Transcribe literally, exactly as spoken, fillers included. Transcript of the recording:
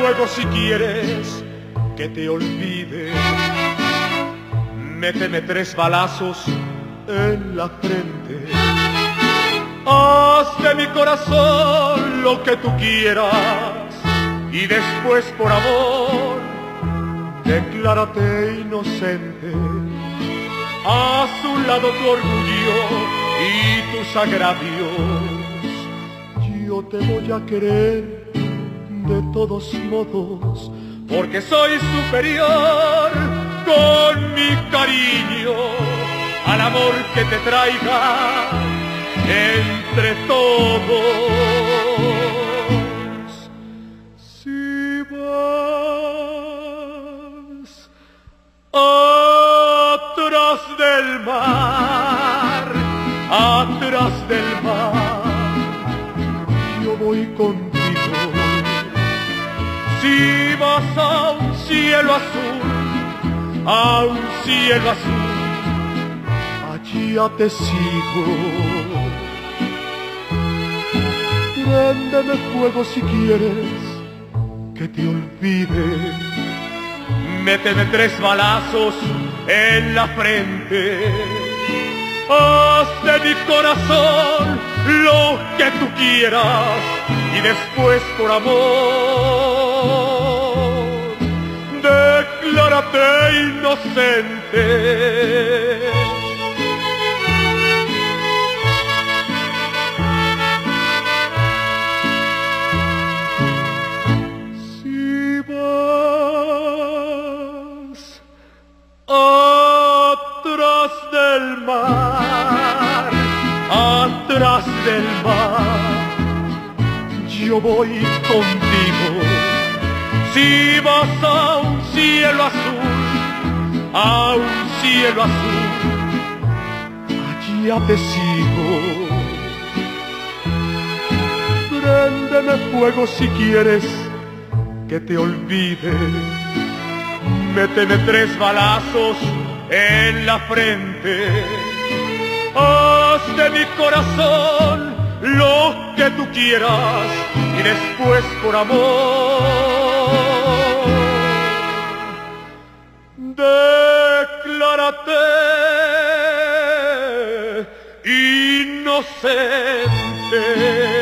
fuego si quieres que te olvide. Méteme tres balazos en la frente. Haz de mi corazón lo que tú quieras y después por amor declárate inocente. A su lado tu orgullo y tus agravios. Yo te voy a querer de todos modos, porque soy superior con mi cariño al amor que te traiga entre todos. Si vas atrás del mar, atrás del mar, yo voy contigo. Si vas a un cielo azul, a un cielo azul, allí ya te sigo. Préndeme fuego si quieres que te olvide. Méteme tres balazos en la frente. Haz de mi corazón lo que tú quieras y después por amor declárate inocente. Si vas atrás del mar, atrás del mar, yo voy contigo. Si vas a un cielo azul, a un cielo azul, allí ya te sigo. Préndeme fuego si quieres que te olvide. Méteme tres balazos en la frente. Haz de mi corazón lo que tú quieras y después por amor declárate inocente.